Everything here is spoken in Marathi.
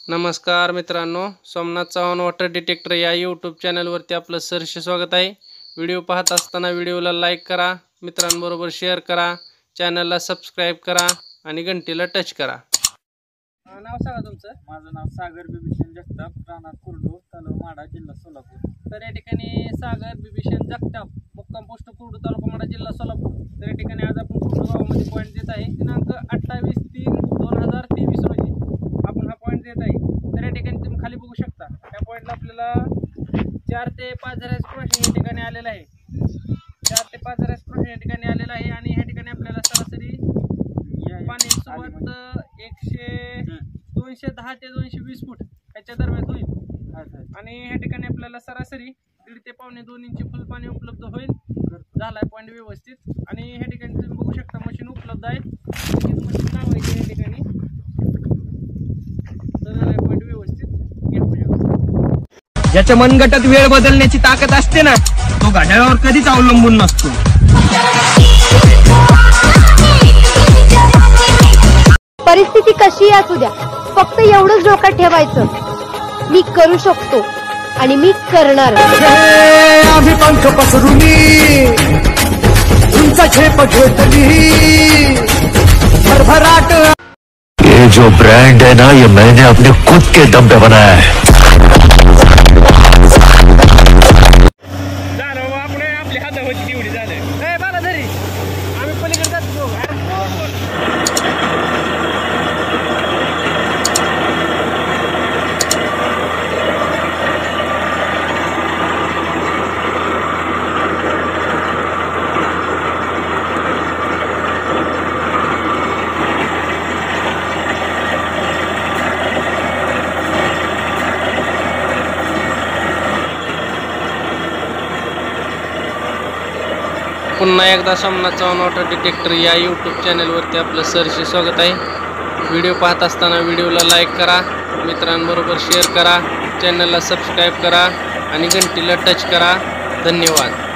नमस्कार मित्रांनो, सोमनाथ चव्हाण वॉटर डिटेक्टर या यूट्यूब चॅनलवरती आपलं सहर्ष स्वागत आहे। व्हिडिओ पाहत असताना व्हिडिओला लाईक करा, मित्रांबरोबर शेअर करा, चॅनलला सबस्क्राइब करा आणि घंटीला टच करा। नाव सांगा तुमचं? माझं नाव सागर बिभीषण जगताप, राहणार कुर्डू, तालुका माढा, जिल्हा सोलापूर। तर या ठिकाणी सागर बिभीषण जगताप, मुक्काम पोस्ट कुर्डू, तालुका माढा, जिल्हा सोलापूर। तर या ठिकाणी आज आपण कुर्डू गावामध्ये पॉईंट देत आहे। दिनांक 28/3/2023 रोजी आपण हा पॉईंट देत आहे। तर या ठिकाणी तुम्ही खाली बघू शकता, या पॉईंटला आपल्याला 4 ते 5 झऱ्याचं क्रॉसिंग या ठिकाणी आलेलं आहे। 4 ते 5 झऱ्याचं क्रॉसिंग या ठिकाणी आलेलं आहे आणि ह्या ठिकाणी आपल्याला सरासरी पाणी सोबत 210 ते 220 फूट ह्याच्या दरम्यान होईल। आणि ह्या ठिकाणी आपल्याला सरासरी 1.5 ते पावणे 2 इंच फुल पाणी उपलब्ध होईल। झालाय पॉईंट व्यवस्थित आणि ह्या ठिकाणी तुम्ही बघू शकता मशीन उपलब्ध आहे। मशीन लावायची ह्या ठिकाणी, तर झालाय पॉईंट व्यवस्थित। ज्याच्या मनगटात वेळ बदलण्याची ताकद असते ना, तो घड्याळावर कधीच अवलंबून नसतो। परिस्थिती कशी असू द्या, फक्त एवढंच डोक्यात ठेवायचं, मी करू शकतो आणि मी करणार। आम्ही पंख पसरुनी उंच झेप घेतली भरभराट। ये जो ब्रांड है ना, ये मैंने अपने खुद के दम पे बनाया है। आपली हात होती एवढी झाले बाला धरी आम्ही पलीकडे जातो। पुन्हा एकदा सोमनाथ चव्हाण वॉटर डिटेक्टर या यूट्यूब चॅनलवरती आपलं सहर्ष स्वागत आहे। व्हिडिओ पाहत असताना व्हिडिओला लाईक करा, मित्रांबरोबर शेअर करा, चॅनलला सबस्क्राइब करा आणि घंटीला टच करा। धन्यवाद।